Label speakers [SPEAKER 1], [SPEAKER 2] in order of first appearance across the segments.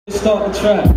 [SPEAKER 1] Start the track.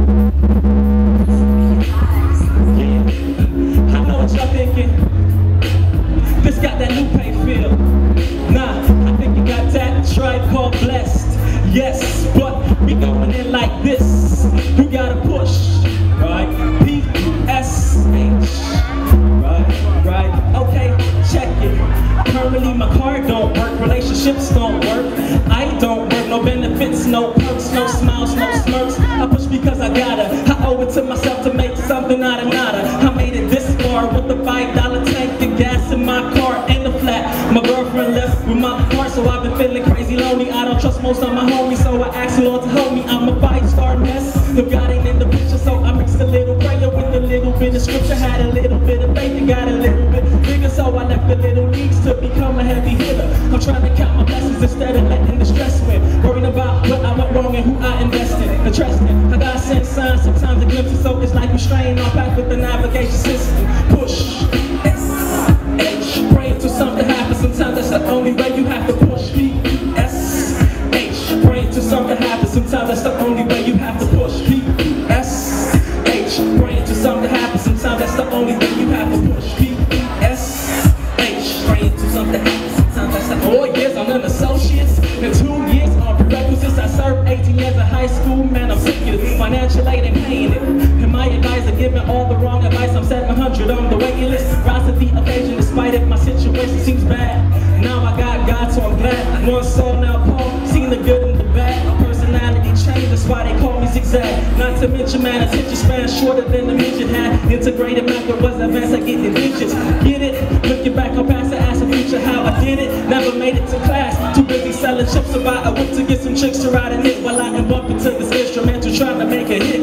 [SPEAKER 1] I know what y'all thinking. This got that Lupe feel. Nah, I think you got that Tribe Called Blessed. Yes, but we going in like this. You gotta push, right? P-U-S-H. Right, okay, check it. Currently my car don't work, relationships don't work. I don't work, no benefits, no perks, no smiles, no smirks. I push because I gotta. I owe it to myself to make something out of nada. I made it this far with a $5 tank of gas in my car and the flat. My girlfriend left with my heart, so I've been feeling crazy lonely. I don't trust most of my homies, so I asked the Lord to help me. I'm a 5-star mess. If God ain't in the picture, so I mixed a little prayer with a little bit of scripture. Had a little bit of faith and got a little bit bigger, so I left the little leagues to become a heavy hitter. I'm trying to count my blessings instead of letting the stress win. Worrying about what I went wrong and who I invested and trusted. I gotta send signs, sometimes a glimpse, so it's like I'm straying off path with the navigation system. Push, S-H, pray until something happens. Sometimes that's the only way you have to push. P-S-H, pray until something happens. Sometimes that's the only way you have to push. P-S-H, pray until something happens. Sometimes that's the only way you have to push. P-S-H, pray until something happens. Sometimes that's the 4 years I'm an associate. In 2 years on prerequisites, I served 18 years of high school. Man, I'm sick of it. Financial aid ain't paying it. And my advisor giving all the wrong advice. I'm 700 on the waiting list. Rise to the occasion despite it. My situation seems bad. Now I got God, so I'm glad. One soul now Paul, seen the good and the bad. My personality changed, that's why they call me zigzag. Not to mention, man, attention span shorter than the midget had. Integrated method was advanced at getting digits. Get it? Looking back, I'm past the ask the future how I did it. Never made it to class. Too busy selling chips to buy a whip to get some chicks to ride in it while I am bumping to this instrumental trying to make a hit.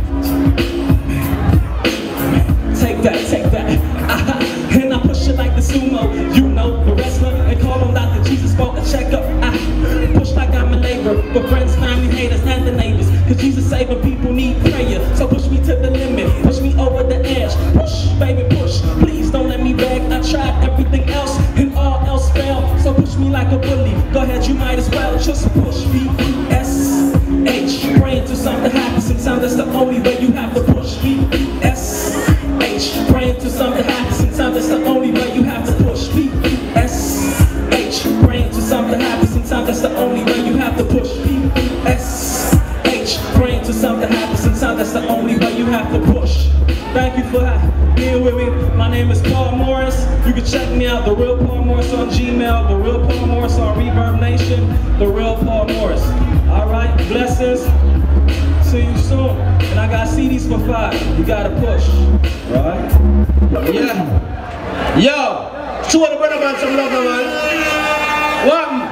[SPEAKER 1] Take that, take that. And I push it like the sumo, you know, the wrestler. And call him Dr. Jesus for a checkup. I push like I'm a laborer for friends, family, haters, and the neighbors. Cause Jesus saving people need prayer. So push me to the limit, push me over the edge. Push, baby, push. Please don't let me beg. I tried everything else and all else failed. So push me like a bully. Go ahead, you might as well just push. P-S-H, pray until something happens. Sometimes that's the only way you have to push. P-S-H, pray until something happens. Sometimes that's the only way you have to push. P-S-H, pray until something happens. Sometimes that's the only way you have to push. P-S-H, pray until something happens. Sometimes that's the only way you have to push. Thank you for being with me. My name is Paul Morris. You can check me out, The Real Paul Morris on Gmail, The Real Paul Morris on Reverb Nation, The Real Paul Morris. Alright, blessings. See you soon. And I got CDs for $5. You gotta push. Right?
[SPEAKER 2] Yeah. Yo, show the brother man some love, man. What?